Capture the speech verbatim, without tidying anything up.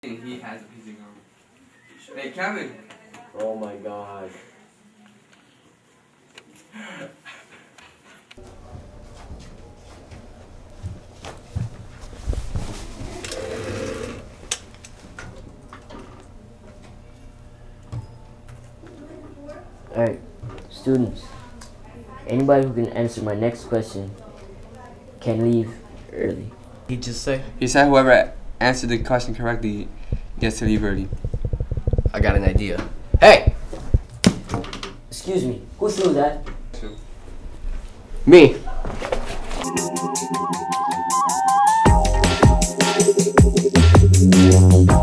He has a P C gum. Hey, Kevin. Oh my god. Alright, students, anybody who can answer my next question can leave early. He just say? He said whoever answered the question correctly gets to leave early. I got an idea. Hey! Excuse me, who threw that? Me. Yeah.